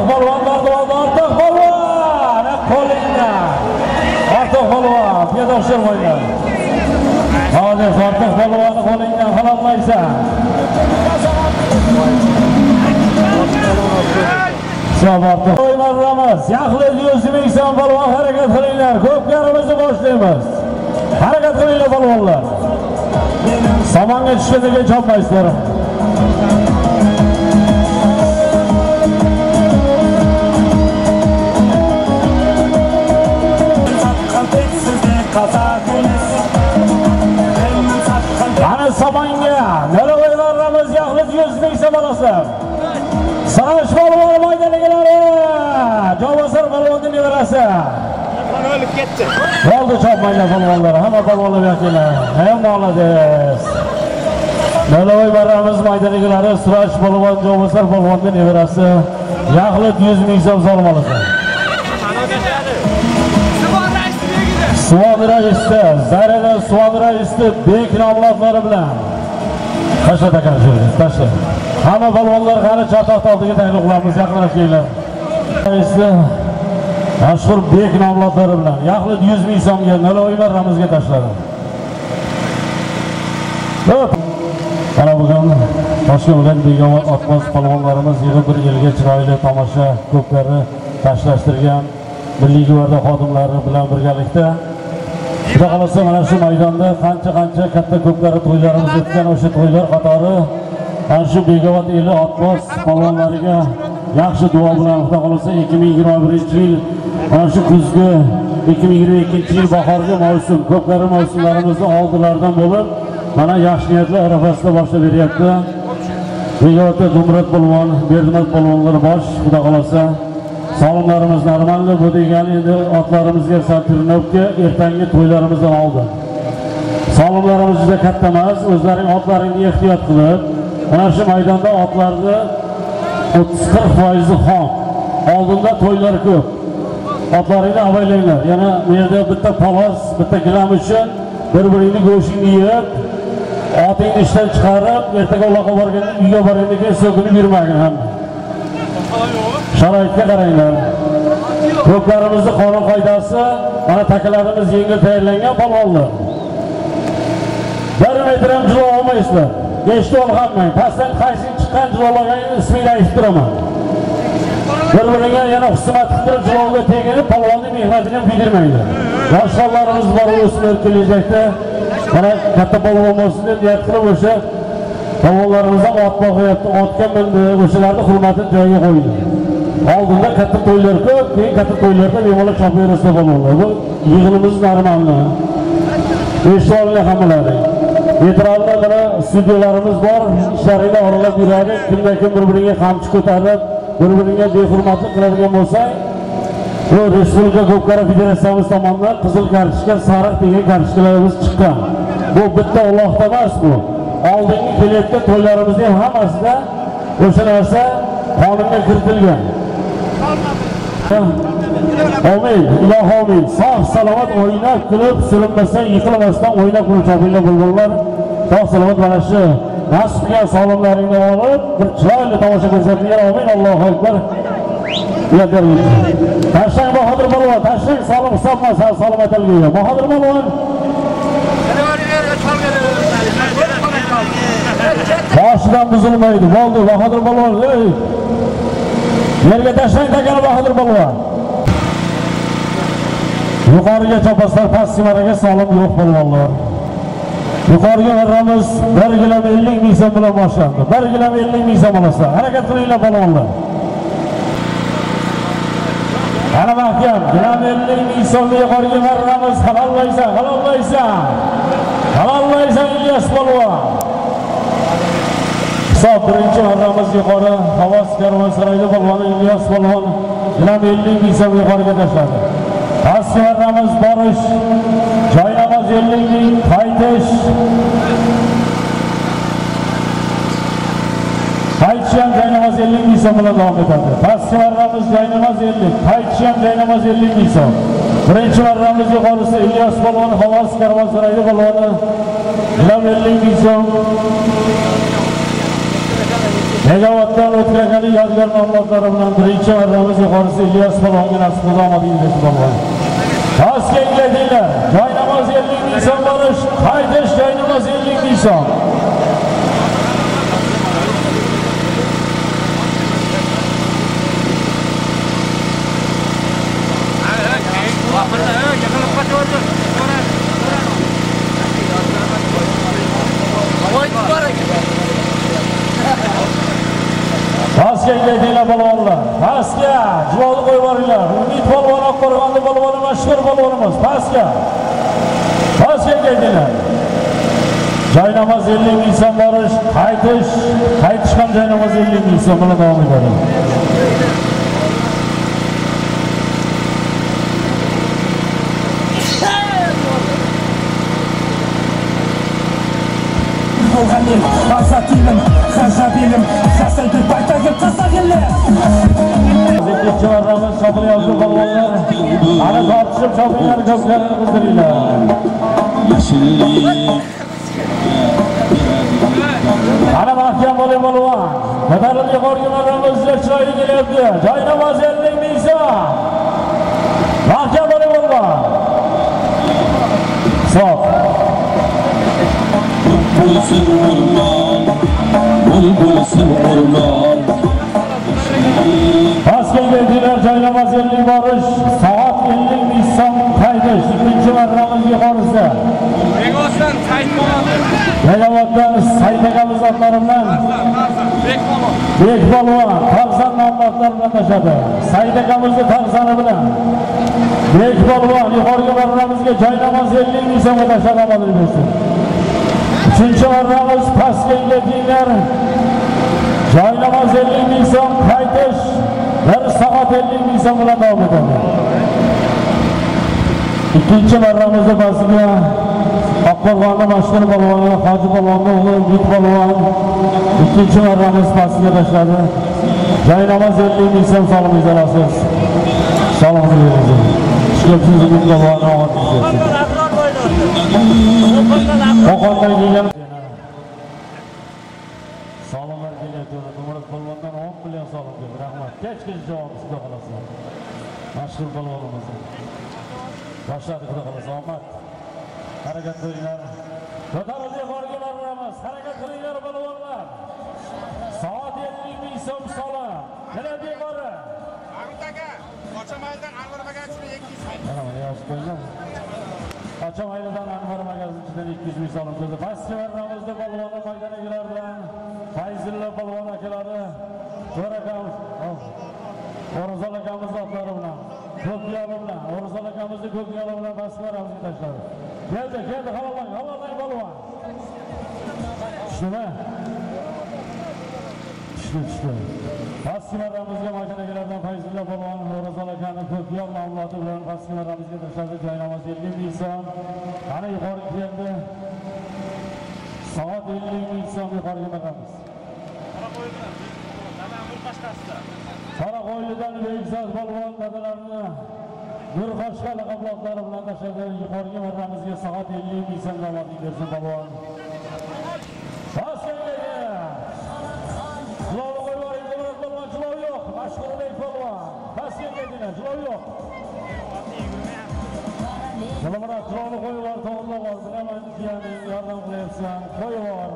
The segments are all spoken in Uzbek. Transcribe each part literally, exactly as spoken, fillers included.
polvon bordi, ortiq polvon. Qo'lingda. Ortiq polvon, piyoda o'xshamaydi. Hozir ortiq polvonni qo'lingdan qololmaysan. Samarqand o'yinlarimiz yaxlit yuz ming so'm polvon harakat qilinglar. Ko'plarimizni boshlaymiz. Harakat qilinglar polvonlar. Samonga tushganiga chopmaysizlar. Ana Samonga nima o'yinlarimiz yaxlit yuz ming so'm olasizlar. Sarash polvon maydonlari. Javosar polvonning nevarasi. O'lib ketdi. Bo'ldi chopmaylar polvonlar. Hamma polvonlar yaklar. Ey molades. Naloy baramiz maydonlari Sarash polvon, Javosar polvonning nevarasi. Yaxlit yuz ming so'm solmoqda. Suvan raisi, Zarada Suvan raisi bek nomlari bilan. Qashqa takarjurimiz, tashla. Hamma polvonlar qani chatoq oldiga taklif qilamiz, yaqinlashinglar. Raisi mashhur bek nomlari bilan yaxlit yuz ming so'mga Naloylar ramizga tashladi. Hop. Mana bugun Toshkent viloyat Begobod otboz polvonlarimiz yig'ib bir yilga chiroyli tomosha ko'plarni tashlashtirgan Milliy gvardiya xodimlari bilan birgalikda Xudo xolasa mana shu maydonda qancha-qancha katta ko'plari to'ylarimiz o'tgan, o'sha to'ylar qatori ana shu Begobod eli otboz polvonlariga yaxshi duo bilan Xudo xolasa ikki ming yigirma birinchi yil mana shu kuzgi ikki ming yigirma ikkinchi yil bahorgi mavsum ko'plari mavsumlarimizni oldilaridan bo'lib mana yaxshi niyatlar arafasida boshlab beryapti. Begobodda Dumrat polvon, Berdimat polvonlar bosh Xudo xolasa salomlarimiz normalda bu degani endi otlarimizga Saturnovga ertangi to'ylarimizdan oldin. Salomlarimiz juda katta emas, o'zlaring otlaringni ehtiyot qilib, mana shu maydonda otlarni o'ttiz qirq foiz xom. Oldinda to'ylar ko'p. Otlaringni avaylanglar. Yana bu yerda bitta palos, bitta gilam uchun bir-biringni go'shtingni yeb, otingni ishdan chiqarib, ertaga uloqqa borganda uyga borganda keyin so'kinib yurmagin ham. Sharoitga qaranglar. Ko'plarimizni qonun qoidasi, mana takalarimiz yengil tayyorlangan polvonlar. bir metr ham jilo olmaysizlar. Eshitib olganman. Pastdan qaysi chiqqan jilolaganingni ismini aytib turaman. Bir-biriga yana xizmat qilib jilovga tegib, polvonning mehnatini ham kuydirmaydi. Yoshlarimiz bor o'smir kelajakda mana katta polvon bo'lsin deb niyat qilib o'sha polvonlarimizdan ot boqyapti, otga mindi, o'shalarning hurmatini joyiga qo'ydi. Oldinda katta to'ylar ko'p, keyin katta to'ylarda bemalol chopib bersa bo'ladi. Bu yig'inimiz normalmi? Eshitolinglar hammalaring. E'tirofda mana studiyalarimiz bor, ishlaringni oralab yuradi, kimdan-kim bir-biriga qamchi ko'tarib, bir-biriga behurmatlik qiladigan bo'lsang, bu Respublika Ko'pkari Federatsiyamiz tomonidan qizil kartochka, sariq degan kartochkalarimiz chiqqan. Bu bitta Allohda emas bu. Oldingi kelayotgan to'ylarimizning hammasida o'sha narsa qonunga kiritilgan. Amin, ilohi amin. Sog' salomat o'ynab kulib, surinmasdan, yiqilmasdan o'ynab kulib chopinglar bo'lganlar. Sog' salomat mana shu nasib qilgan salomlaringni olib, bir chiroyli tomosha ko'rsatinglar. Amin, Allohu akbar. Tashlang Bahodir polvon, tashlang salom hisobmas, salomat algiga. Bahodir polvon. Boshidan buzilmaydi. Bo'ldi, Bahodir polvon. Yerga tashlang takani Bahodir polvon. Yuqoriga chopaslar, pastki maraga salom yo'q polvonlar. Yuqoriga varamiz bir gilam ellik ming so'm bilan boshlandi. bir gilam ellik ming so'm olasizlar. Harakat qilinglar polvonlar. Ana mahkam, gilam ellik ming so'mni yuqoriga varamiz. Halollaysan, halollaysan. Halollaysan Ilyos polvon. Hisob birinchi marramiz yuqori Havas karvonsaroyida polvon Ilyos polvon gilam ellik ming so'm yuqoriga tashladi. Pastki marramiz borish, joynamoz ellik ming, qaytish. Qaytish ham joynamoz ellik ming so'm bilan davom etadi. Pastki marramiz joynamoz ellik, qaytish ham joynamoz ellik ming so'm. Birinchi marramiz yuqorisi Ilyos polvon Havas karvonsaroyida polvoni gilam ellik ming so'm. Megavatdan o'tkazgani yodgor nomlari bilan birinchi marramiz yuqorisi İlyas Palonga nasib qildi omadingiz bo'lsin. Pastga kelinglar. Joy namoz ellik ming so'm borish, qaytish joy namoz ellik ming so'm. Pastga kelinglar balvonlar. Pastga juvoli qo'yib yuboringlar. Umid balvon, Oqqo'rg'onlik balvoni, mashhur balvonimiz. Pastga. Pastga kelinglar. Joy namoz ellik ming so'm borish, qaytish, qaytish ham joy namoz ellik ming so'm bilan davom etadi. O'g'anim, maqsadilim, xashadilim, xashaydi baytagim tasagillar. Ikkinchi marramiz shopilyapti balvonlar. Ana tortishib shopinglar ko'plarni qizdiringlar. Ana mahkam bo'ling balvon. Ko'tarilib yuqoriga marramiz chiroyli kelyapti. Joy namoz ellik ming so'm. Mahkam bo'ling balvon. So'q. Bulsun orman, bulbulsun orman. Pastga kelinglar, joy namoz ellik borish, soat ellik ming so'm qaytish. Ikkinchi marramiz yuqorisi. Megavatdan sayt bo'ladi. Megavatdan sayt akamiz otlari bilan Bek Polvon Tarzan nomlari bilan tashadi. Sayt akamizni Tarzani bilan Bek Polvon yuqoriga marramizga joy namoz ellik ming so'm tashadi amalga bersin. Uchinchi marramiz pastga kelinglar. Joy namoz ellik ming so'm qaytish bir soat ellik ming so'm bilan davom etadi. Ikkinchi marramizda pastga Oqqo'rg'onning mashhur balvoni Hoji Polvonning o'g'li Umid Polvon ikkinchi marramiz pastga tashladi. Joy namoz ellik ming so'm solingiz olasiz. Salomingiz bersin. Ishqilibsiz Umid Polvonni ovozingiz. Qo'qondan kelgan salomlar kelyapti. Umid Polvondan o'n million salom keldi. Rahmat. Kechgacha javob xudo xolasa. Mashhur polvonimiz. Boshladi xudo xolasa. Omad. Harakat qilinglar. Ko'tarilib yuqoriga boramiz. Harakat qilinglar polvonlar. Soat ellik ming so'm solim. Keladi yuqori. Hamid aka, Qochamaydan Anvar magazinchidan ikki yuz so'm. Mana yozib qo'ygan. Qochamaydan Anvar magazinchidan ikki yuz ming so'm keldi. Pastga boramiz polvonlar maydonidagilar bilan Fayzulla polvon akalari, To'rakamiz, O'rozol akamiz otlari bilan, Ko'kyoli bilan, O'rozol akamizni Ko'kyoli bilan pastga boramizga tashladi. Keldi, keldi, havolang, havolang polvon. Shuna. Tushdi, tushdi. Pastga boramizga maydonidagilardan Fayzulla polvon, O'rozol akani Ko'kyoli nomlari bilan pastga boramizga tashladi. Joy namoz ellik ming so'm. Ana yuqoriga keldi. Soat ellik ming so'm yuqoriga boramiz. Qaraqo'ylidan Bekzod polvon dadalarini Nurxoshqa laqabloqlari bilan tashladi. Yuqoriga marramizga soat ellik ming so'm damoqlik bersin polvon. Pastga Jilov qo'yib yuboring, polvon, jilov yo'q. Mashhur Bek polvon. Pastga keldilar, jilov yo'q. Salomlar, jilovni qo'yib yubor, to'g'rilab ol. Bilaman, ya'ni yordam qilyapsan. Qo'yib yubor.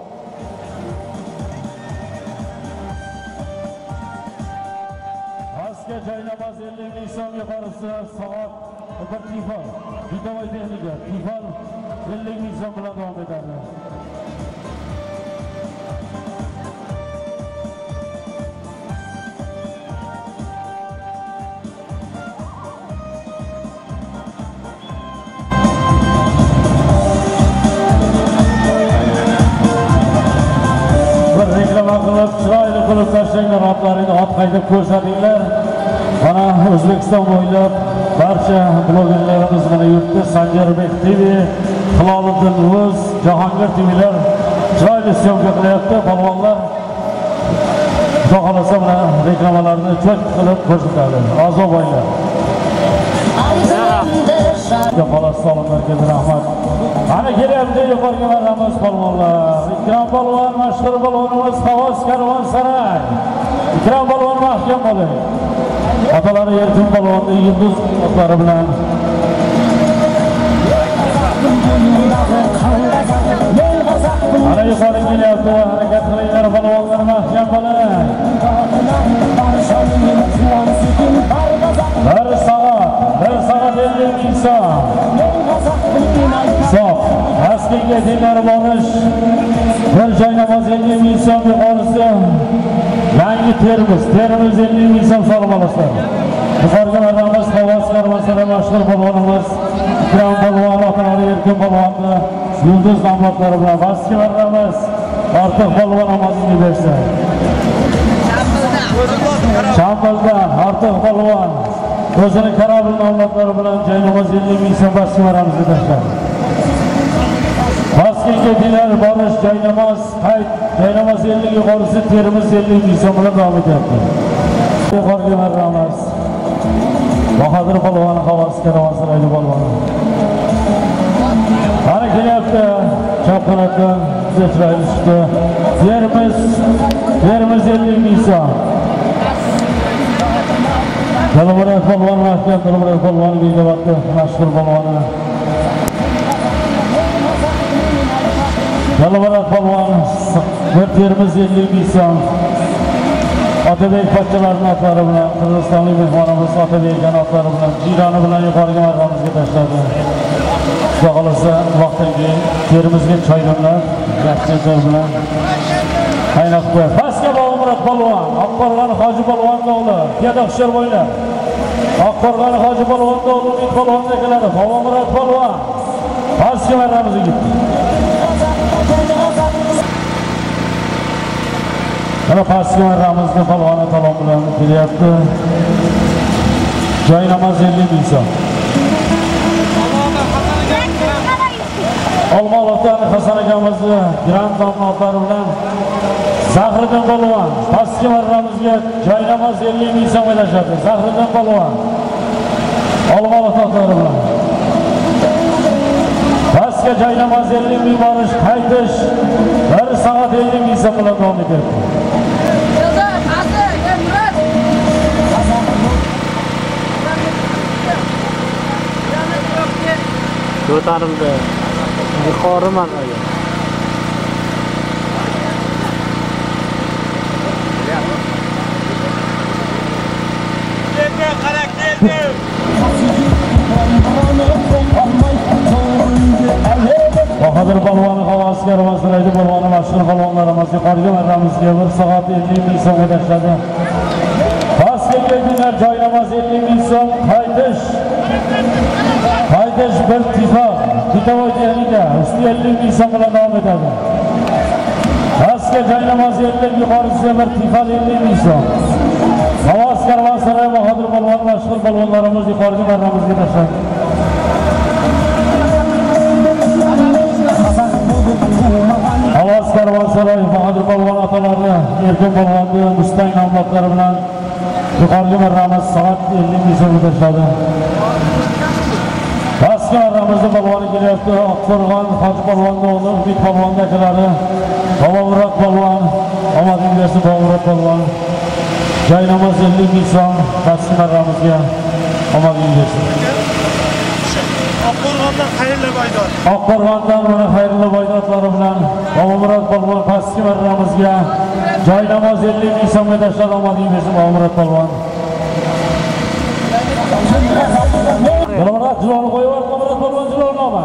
Pastga joy namoz ellik ming so'm yuqorisi soat bir tifol. Bitovoy texnika. Tifol ellik ming so'm bilan davom etadi. Reklama qilib, chiroyli qilib tashlanglar, otlaringni ot haydab ko'rsatinglar. Mana O'zbekiston bo'ylab barcha blogerlarimiz mana yurtda Sanjarbek T V, Hiloliddin Rus, Jahongir T V'lar chiroyli syomka qilyapti. Polvonlar xudo xolasa mana reklamalarni cho'k qilib ko'rsatadi. A'zo bo'ylar. Xolos salomlarga rahmat. Ana kelyapti yuqoriga marhamat polvonlar. Ikrom polvon, mashhur polvonimiz Havos Karvonsaroy. Ikrom polvon mahkam bo'ling. Otalari Erkin polvonni yulduz otlari bilan ana yuqori kelyapti. Harakat qilinglar polvonlar, mahkam bo'ling. Bir soat, bir soat ellik ming so'm. Sof, Askiga tengari borish, bir joy namoz ellik ming so'm yuqorisi. Yangi Termiz, Termiz ellik ming so'm solib olasizlar. Yuqoriga marhamat, Havos Karvonsaroy mashhur polvonimiz Ikrom polvon, otalari Erkin polvonni yulduz nomlari bilan basga marhamat. Ortiq polvon omadini bersin. Shambilda Ortiq polvon o'zini karobil nomlari bilan joynamoz ellik ming so'm basga maramizga tashladi. Toshkentga dinar borish joynamoz qayt joynamoz ellik yuqorisi Termiz ellik ming so'm bilan davom etyapti. Yuqoriga marhamat. Bahodir polvon, Havos Karvonsaroy polvoni. Ana kelyapti. Chap qanotdan chiqdi. Termiz Termiz ellik ming so'm. Dalmurat polvon mahkam, Dalmurat polvon Begavatda mashhur polvoni. Dalmurat polvon bir Termiz ellik ming so'm. Otabek pochchalarining otlari bilan Qirg'izistonlik mehmonimiz Otabek otlari bilan jironi bilan yuqoriga marhamizga tashladi. Xudo xolasa vaqtdan keyin Termizga choydonlar yaxshi bilan qaynatdi. Pastga Dalmurat polvon, Oqqo'rg'on Hoji polvonning o'g'li, piyoda hushyor bo'linglar. Oqqo'rg'on Hoji polvonning o'g'li Umid polvonga keladi. Dalmurat polvon pastga marhamizga ketdi. Mana pastga marhamizga polvon talon bilan kelyapti. Joy namoz ellik ming so'm. Olmaliqdan Hasan akamizni grand nomlari bilan Zahriddin polvon pastga marhamizga joy namoz ellik ming so'm berishadi. Zahriddin polvon Olmaliq otlari bilan pastga joy namoz ellik ming borish qaytish bir soat ellik ming so'm bilan davom etyapti. Ko'tarildi. Yuqori marraga. Keldi, qara keldi. Bahodir polvon, Havos Karvonsaroy polvoni mashhur polvonlarimiz yuqoriga marramizga bir soat ellik ming so'mga tashladi. Pastga keldilar, joy namoz ellik ming so'm, qaytish. Qaytish bir tifo, titovoy texnika, usti ellik ming so'm bilan davom etadi. Pastga joy namoz ellik yuqorisi bir tifo ellik ming so'm. Havos Karvonsaroy Bahodir polvon mashhur polvonlarimiz yuqoriga marramizga tashladi. Havos Karvonsaroy Bahodir polvon otalari Erkin polvonni Mustang nomlari bilan yuqoriga marramiz soat ellik ming so'mga tashladi. Pastga marramizda polvoni kelyapti. Oqqo'rg'on Hoji polvonning o'g'li Umid polvonning akalari Bobomurod polvon, omading bersin Bobomurod polvon. Joy namoz ellik ming so'm, pastga marramizga omading bersin. Oqqo'rg'ondan xayrli boydor. Oqqo'rg'ondan mana xayrli boydotlari bilan Bobomurod polvon pastga marramizga joy namoz ellik ming so'mga tashlab omading bersin Bobomurod polvon. Dalmurat jiloni qo'yib yubordi, Bobomurod polvon jiloni olma.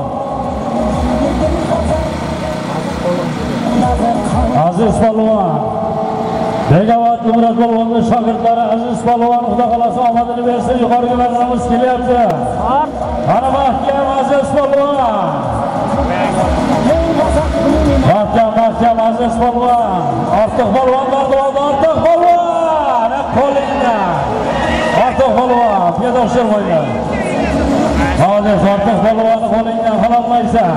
Aziz polvon Begavat Dalmurat polvonning shogirdlari Aziz polvon Xudo xolasa omadini bersin, yuqoriga marramiz kelyapti. Ana mahkam Aziz polvon. Mahkam mahkam Aziz polvon. Ortiq polvon bordi, Ortiq polvon. Qo'lingda. Ortiq polvon, piyoda hushyor bo'linglar. Hozir Ortiq polvonni qo'lingdan qololmaysan.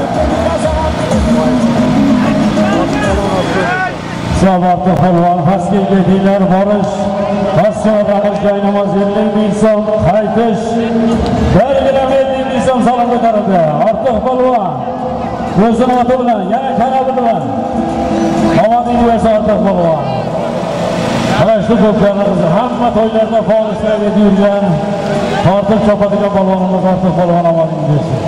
Ortiq polvon pastga keldilar, borish pastga marramiz joy namoz ellik ming so'm, qaytish bir gramm ming so'm salom ko'tarildi. Ortiq polvon o'zini oti bilan yana kanabi bilan omading bersin Ortiq polvon. Mana shu ko'plarimiz hamma to'ylarda faol ishtirok etib yurgan tortib chopadigan polvonimiz Ortiq polvon omading bersin.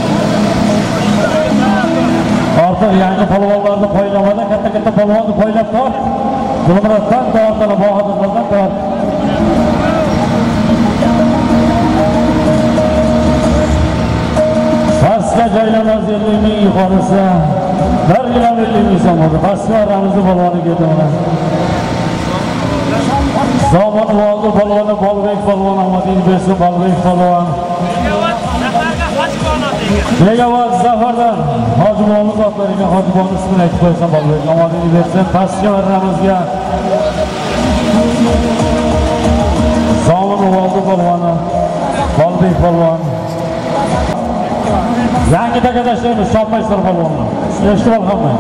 Ortiq yangi polvonlarni poylamada katta-katta polvonni poylab tort. Zulmratdan tortini Bahodirlardan tort. Pastga joylamaz ellik ming yuqorisi bir yil ellik ming so'm bo'ldi. Pastga Ramziy polvoni ketdi mana. Somon Voldi polvoni Bolbek polvon omading bersin Bolbek polvon. Begavot Zafardan Hojibomiz otlariga Hojibomiz ismini aytib qo'ysan Bolbek omading bersin. Pastga Ramziyga Somon Voldi polvoni Bolbek polvon. Yangi takadashlaymiz Shopaysar polvonni. Eshitib olganman.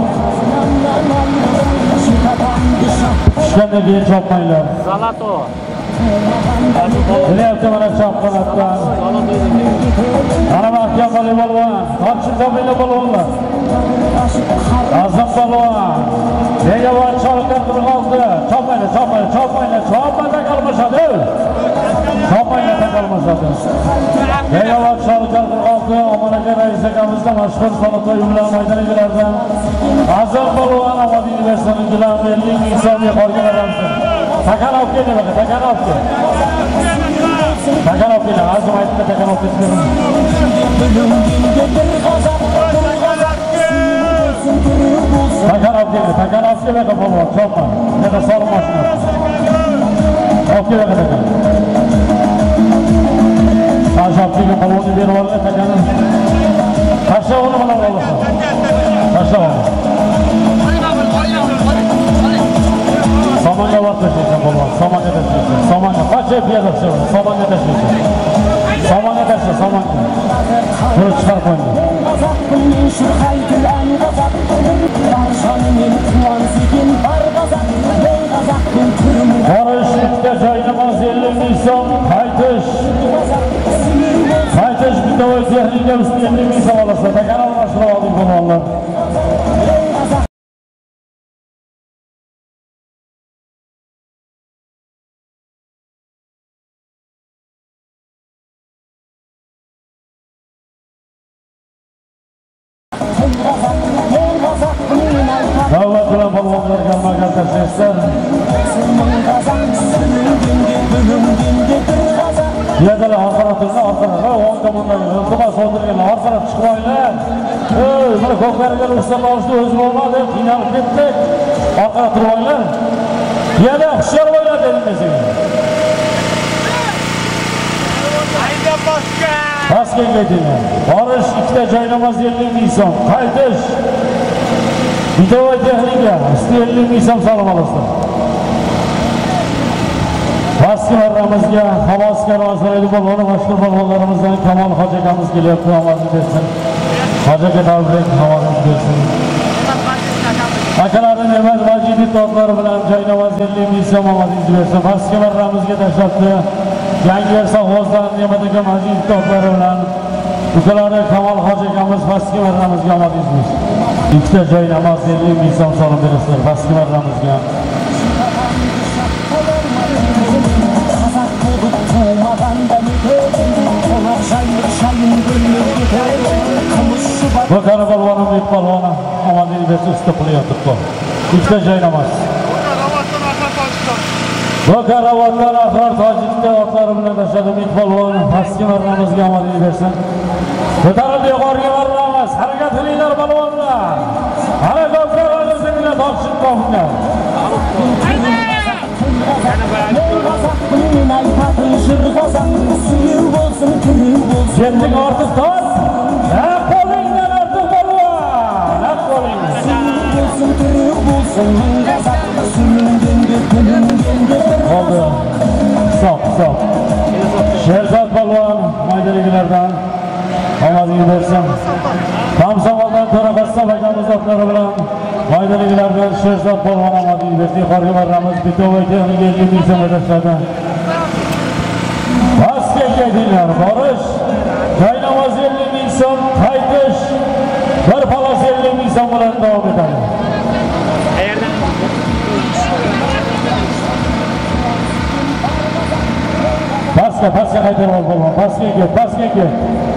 Tushganda keyin chopmanglar. Zalato. Kelyapti mana chop qanotdan. Mana mahkam polvon. Tortib chopinglar polvonlar. Azam polvon. Begavot Cholqar qirq olti. Chopmanglar, chopmanglar, chopmanglar, chopmanglar qolmashadi. Chopmanglar qolmashadi. Begavot Cholqar qirq olti Omon aka rais akamizda mashhur Solotoy bilan maydonchilardan Azam polvon omading bersin bilan ellik ming so'm yuqoriga beramsiz. Takan olib keldi baka, takan olib keldi. Takan olib keldi, azim aytdi takan olib keldi. Takan olib keldi, takan olib keldi baka polvon, chopma. Yana solim mashinasi. Olib keldi baka takan. Ashobchiga polvonni berib oldi takani. Tashlab uni bilan olasan. Tashlab ol. Somonga vaqt tashlaysan polvon, somonga tashlaysan. Somonga qancha piyoda tashlaysan, somonga tashlaysan. Somonga tashla, somonga. Buni chiqarib qo'ying. Borishlikda joynamoz ellik ming so'm, qaytish. Qaytish bitovoy texnika ustiga ellik ming so'm olasiz. Takan almashtirib oldik polvonlar. Davlat bilan polvonlarga magal tashlaysan. Yerdalar orqaroq tursa, orqaroq, o'ng tomondagi iltimos o'tirganlar orqaroq chiqib olinglar. Ey, mana ko'klarga ruxsat olishni o'zi bo'lmadi, qiynalib ketdik. Orqaroq turib olinglar. Yana hushyor bo'linglar dedim men sizga. Hayda boshqa. Pastga ketinglar. Borish ikkita joynamoz ellik ming so'm, qaytish bitovoy texnika usti ellik ming so'm salom olasizlar. Pastga Ramziyga Havoskar Roziyali polvoni mashhur polvonlarimizdan Kamol Hoji akamiz kelyapti, omading bersin. Hoji aka tabrik, omading bersin. Akalarim Ne'mat Majidov to'tlari bilan joynamoz ellik ming so'm omading bersin. Pastga Ramziyga tashlabdi. Yangi Sahvozdan Ne'mat aka Majidov to'tlari bilan ukalari Kamol Hoji akamiz pastga Ramziyga omading bersin. Ikkita joynamoz ellik ming so'm salom berasizlar. Pastga Ramziyga. Bu qara polvonim deb polvoni omading bersin usta puli yotibdi. Ikkita joynamoz. Bu karavotlar Ahror Tojikda otlari bilan tashladi ming polvon pastga Ramziyga omading bersin. Ko'tarildi yuqoriga varamiz. Harakat qilinglar polvonlar. Mana ko'plarimizni tortishib qo'yinglar. Jetning ortiq tort. Haq bo'linglar ortiq polvon. Haq bo'linglar. Oldu. Stop, stop. Sherzod polvon maydonchilardan omading bersin. Komsomoldan To'raqassob akamiz otlari bilan maydonchilardan Sherzod polvon omading bersin. Yuqoriga boramiz. Bitovoy texnika ellik ming so'm tashladi. Pastga ketinglar, borish. Joynamoz so'm qaytish bir palos ellik ming so'm bilan davom etadi. Pastga, pastga qaytarib ol bo'lgan. Pastga ket, pastga ket.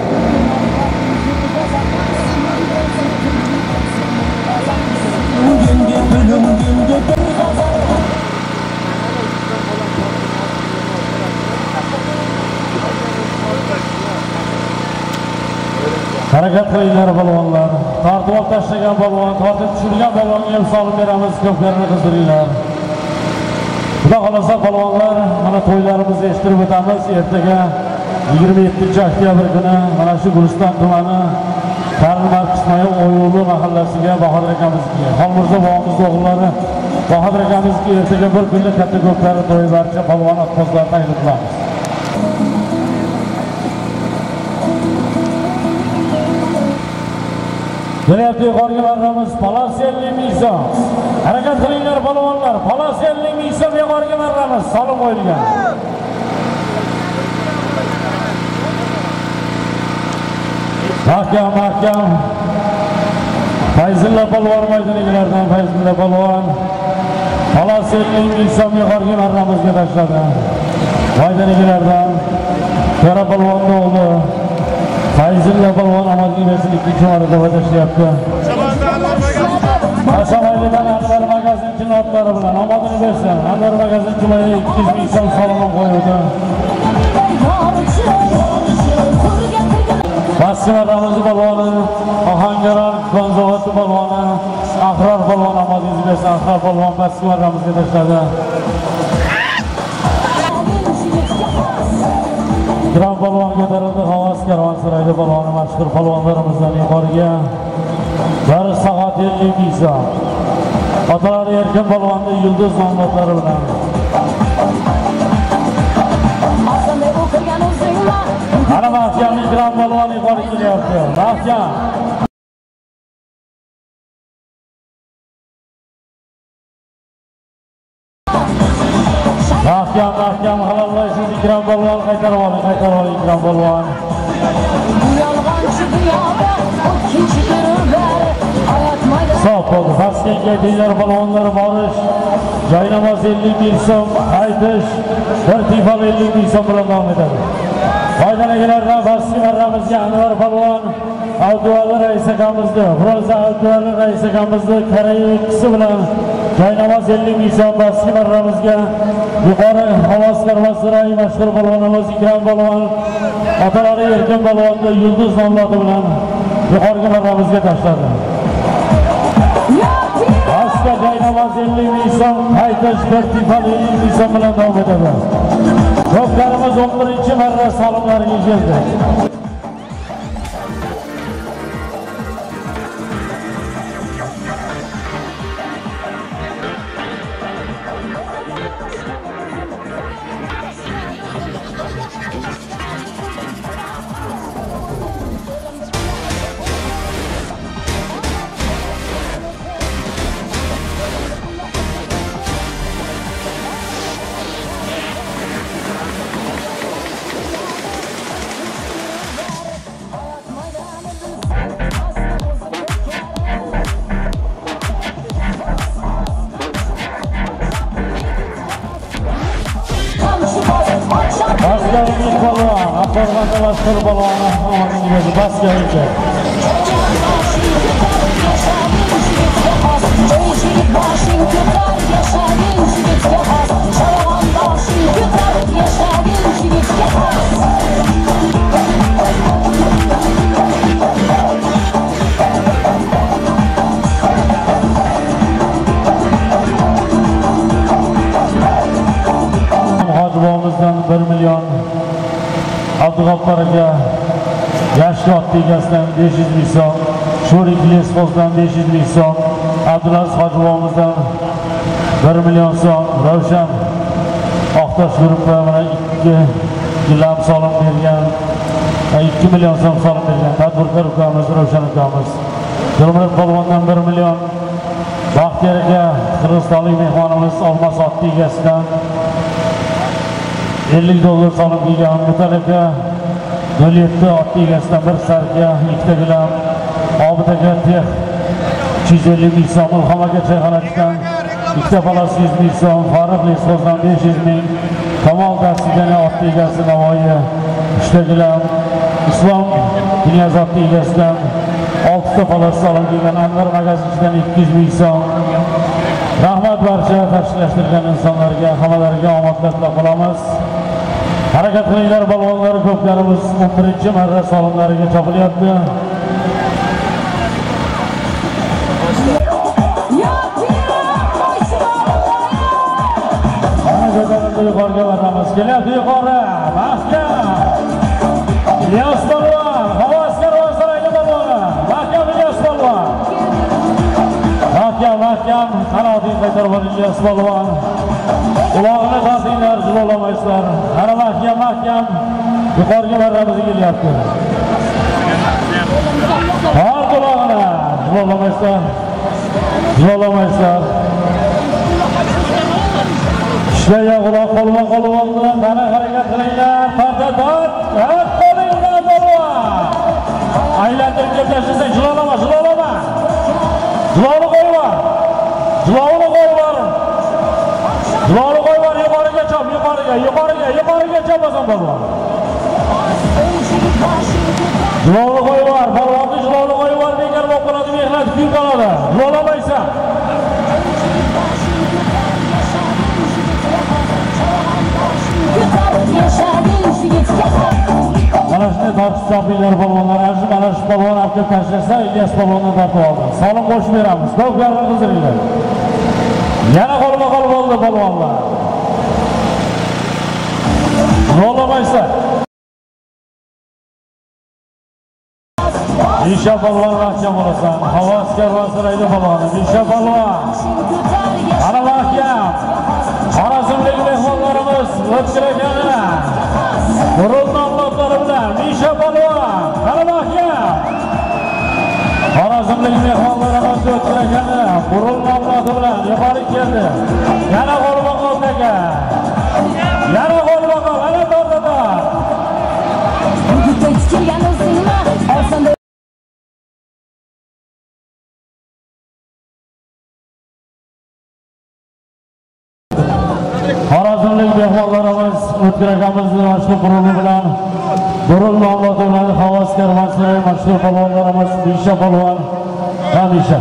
Harakat qilinglar balvonlar. Tortib olib tashlagan balvon, tortib tushirgan balvonga ham solib beramiz, ko'plarni qizdiringlar. Xudo xolasa balvonlar, mana to'ylarimizni eshittirib o'tamiz. Ertaga yigirma yettinchi oktyabr kuni mana shu Guliston tumani Karl Qismayev O'yuli mahallasiga Bahodir akamizga, Xolmirzo bobomiz o'g'illari Bahodir akamizga ertaga bir kunlik katta ko'plari to'y barcha balvon otqozlarni taklif qilamiz. Kelyapti yuqoriga marramiz palos ellik ming so'm. Harakat qilinglar balvonlar. Palos ellik ming so'm yuqoriga marramiz solib qo'yilgan. Mahkam, mahkam. Fayzulla polvon maydonidagilardan Fayzulla polvon. Palos ellik ming so'm yuqoriga marramizga tashladi. Maydonidagilardan Qora polvonning o'g'li Fayzulla polvon Ahmadiyevning ikkinchi marta tashlayapti. Ashamaylidan Anvar magazinchi notlari bilan omadini bersin. Anvar magazinchi mayli ikki yuz ming so'm salom qo'ydi. Basma Ramazon polvoni, Ohangaron konzavati polvoni, Ahror polvon Ahmadiyevning bersin. Ahror polvon Basma Ramazonga tashladi. Kran polvon ko'tarildi, Havas karvonsaroyda polvoni mashhur polvonlarimizdan yuqoriga bir soat ellik ming so'm. Otalari Erkin polvonni yulduz nomlari bilan. Ana Mahkamning Kran polvoni yuqoriga kelyapti. Mahkam. Mahkam, mahkam halollaysiz Ikrom polvon qaytarib oling, qaytarib oling Ikrom polvon. Sop bo'ldi. Pastga deylar polvonlar borish. Joynamoz ellik ming so'm, qaytish bir tifal ellik ming so'm bilan davom etadi. Foydalaganlardan pastga marramizga Anvar polvon Avduali rais akamizni, Firoza Avduali rais akamizni karayekisi bilan joynamoz ellik ming so'm pastga marramizga yuqori Havas karvonsaroy mashhur polvonimiz Ikrom polvon otalari Erkin polvonni yulduz nomlari bilan yuqoriga marramizga tashladi. Pastga joynamoz ellik ming so'm, qaytish bir tifal ellik ming so'm bilan davom etadi. Ko'plarimiz o'n birinchi marra salomlariga keldi. Askerlik polvon, Aqo'rg'onda mashhur polvoni Ahmadiyevning pastga o'tdi. Hojibomizdan bir million, Abdug'offar aka Yashkot tegasidan besh yuz ming so'm, Sho'rik Lesbosdan besh yuz ming so'm, Abdulaziz Hojibomizdan bir million so'm, Ravshan Oqtosh guruhi mana ikki gilam solim bergan, ikki million so'm solim bergan tadbirkor ukamiz Ravshan ukamiz. Dilmurod polvondan bir million, Baxtiyor aka Qirg'izistonlik mehmonimiz Olmazor tegasidan ellik dollar solim kelgan. Mutal aka nol yetti otli egasidan bir sarga, ikkita gilam, Obidaga tex uch yuz ellik ming so'm, Ilhomaga Chayxonachdan ikkita palas yuz ming so'm, Farruh Lesxozdan besh yuz ming, Kamol Dastigani otli egasi Navoiy uchta gilam, Islom Knyaz otli egasidan oltita palas solingan, Anvar magazinchidan ikki yuz ming so'm. Rahmat barcha tashkillashtirgan insonlarga, hammalariga omadlar tilab qolamiz. Harakat qilinglar balvonlar, ko'plarimiz o'n birinchi marra solimlariga chopilyapti. Yuqoriga boramiz. Kelyapti yuqori. Mahkam. Ilyos polvon, Havaskor va Saroyli polvoni. Mahkam Ilyos polvon. Mahkam, mahkam. Qanoting qaytarib oling Ilyos polvon. Quloqni tasinglar, zulolamaysizlar. Qara mahkam, mahkam. Yuqoriga boramiz kelyapti. Har quloqni zulolamaysizlar. Zulolamaysizlar. Ishlayya quloq qo'lma qo'lma bilan mana harakat qilinglar. Parda dod, dod qolinglar polvon. Aylantirib ketasizlar, zulolama, zulolama. Zuloli qo'yma. Zuloli qo'yma. Zuloli qo'yma, yuqoriga chop, yuqoriga, yuqoriga, yuqoriga chopasan polvon. Zuloli qo'yma, polvonni zuloli qo'yma, bekor bo'lib qoladi, mehnat kun qoladi. Zulolamaysan. Mana shunday tartib chopinglar polvonlar. Ana mana shu polvon olib tashlasa, Ilyos polvondan tortib oldi. Solim qo'shib beramiz. Ko'plarni qiziringlar. Yana qo'lma qo'l bo'ldi polvonlar. Zo'lamaysa. Isha polvon mahkam bo'lasan. Havaskor va Saroyli polvoni. Isha polvon. Ana mahkam. Xorazmlik mehmonlarimiz o'tkir ekani. Qurilma avlodlari bilan Misha polvon. Ana mahkam. Xorazmlik mehmonlarimiz o'tkir ekani. Qurilma avlodi bilan yuqori keldi. Yana qo'lma qo'ldaga. Yana qo'lma qo'l. Ana tortada. Bugun kelgan o'zingmi? Olsanda Xorazmlik mehmonlarimiz o'tkir akamizning mashhur quruli bilan Qurilma avlodi bilan Havaskor va Saroy mashhur polvonlarimiz Misha polvon. Hamisha.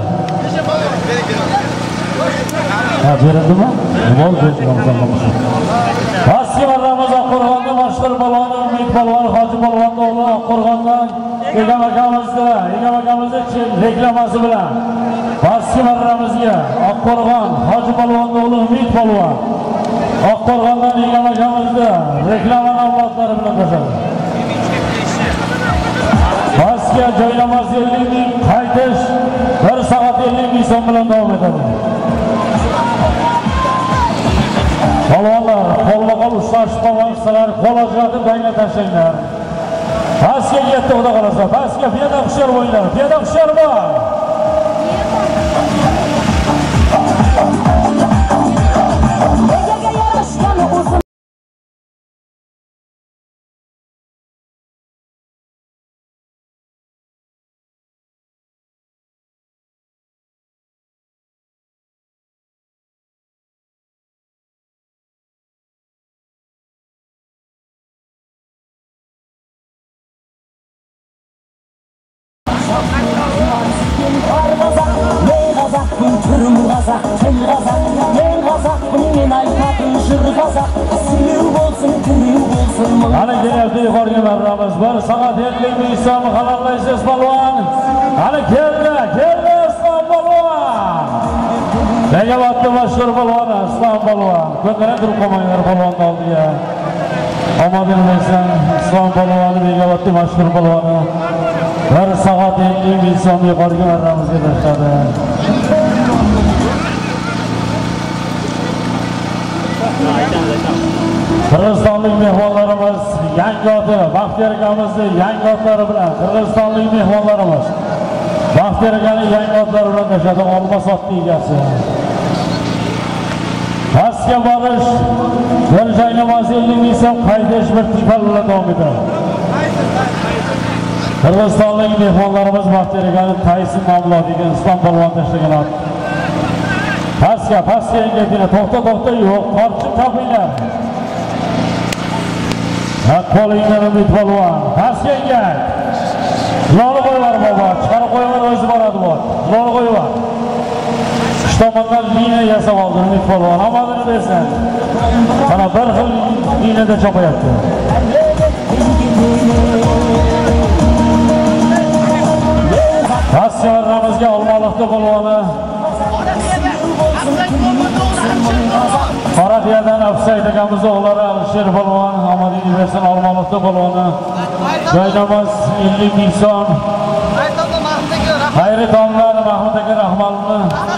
Ha, berildimi? Nima bo'ldi? Pastki marramiz Oqqo'rg'onda mashhur polvon Umid polvon, Hoji polvon o'g'li Oqqo'rg'ondan Egam akamizda, Egam akamizning reklamasi bilan pastki marramizga Oqqo'rg'on, Hoji polvon o'g'li Umid polvon Oqqo'rg'ondan Egam akamizda reklama avlodlari bilan tashladi. Pastga joylamas ellik ming, qaytish bir soat ellik ming so'm bilan davom etadi. Polvonlar, qo'lma-qo'l ushlash polvonlar qo'l ajratib dangga tashlanglar. Pastga yetdi xudo qolasa, pastga piyoda hushyor bo'linglar, piyoda hushyor bo'l. Hali kelyapti yuqoriga marramiz. Bir soat ellik ming so'm halollaysiz polvon. Hali keldi, keldi Islom polvon. Begavatni mashhur polvon Islom polvon. Ko'tarib turib qolmanglar polvonni oldiga. Omadin bo'lsin Islom polvoni Begavatni mashhur polvoni. Bir soat ellik ming so'm yuqoriga marramizga tashladi. Qirg'izistonlik mehmonlarimiz yangi oti Baxtiyor akamizning yangi otlari bilan Qirg'izistonlik mehmonlarimiz Baxtiyor akaning yangi otlari bilan tashladi. Olmos otli egasi. Pastga borish bir joynamoz ellik ming so'm, qaytish bir tipal bilan davom etadi. Qirg'izistonlik mehmonlarimiz Baxtiyorga Tayson nomli degan islom polvon tashlagan ot. Pastga, pastga engagina, to'xta, to'xta, yo'q, tortib topinglar. Ha, qo'lingdan umid polvon, pastga engag. Jiloli qo'yvar bobo, chiqarib qo'yvar, o'zi boradi bu. Jiloli qo'yvar. Ishtomondan liniya yasab oldi umid polvon, omadini bersin. Mana bir xil liniyada chopayapti. Rossiyalarımızga Olmaliqda polvoni Qaraqiyadan Afsayd akamiz o'g'lari Alisher polvon, omadini bersin. Olmaliqda polvoni joynamoz ellik ming so'm. Xayri tomlar Mahmud aka Rahmonli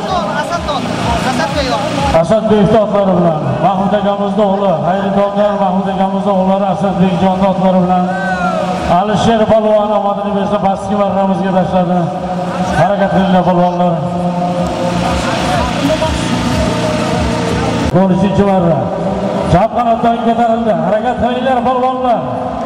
Asadbek otlari bilan Mahmud akamizning o'g'li Xayri tomlar Mahmud akamizning o'g'lari Asadbek jon otlari bilan Alisher polvon omadini bersin. Pastki marramizga tashladi. Harakat qilinglar polvonlar. o'n uchinchi marra. Chap qanotdan ko'tarildi. Harakat qilinglar polvonlar.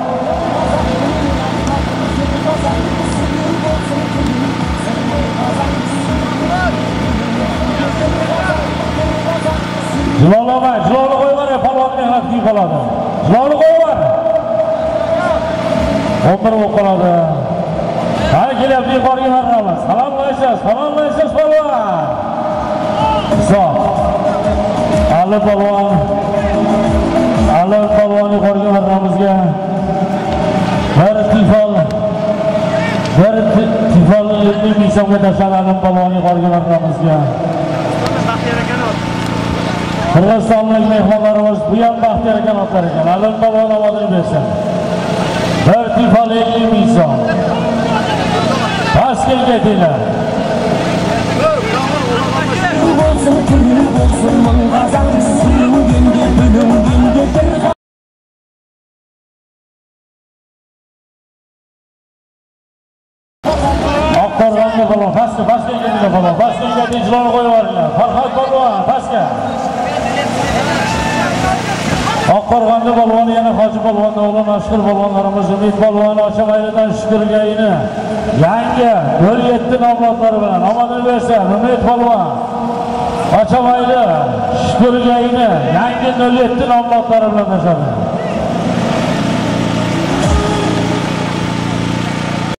Jilolama, jiloli qo'yvar, polvon mehnat qilib qoladi. Jiloli qo'yvar. o'n bir bo'lib qoladi. Hali kelyapti yuqoriga marramiz. Salomlaysiz, salomlaysiz polvon. Hisob. Ali polvon. Ali polvon yuqoriga marramizga. Bir tifol. Bir tifol ellik ming so'mga tashladi polvon yuqoriga marramizga. Qirg'izistonlik mehmonlarimiz bu ham Baxtiyor aka otlar ekan. Ali polvon omadini bersin. Bir tifol ellik ming so'm. Pastga ketinglar. Oqqo'rg'onga polvon, pastga, pastga ketinglar polvon. Pastga keting, jiloni qo'yib yuboringlar. Farhod polvon, pastga. Oqqo'rg'onda polvoni yana Hoji polvonning o'g'li mashhur polvonlarimiz Umid polvon Ochamaylidan Shukurgayni yangi nol yetti nomlodlari bilan omadini bersin. Umid polvon Ochamayli Shukurgayni yangi nol yetti nomlodlari bilan tashladi.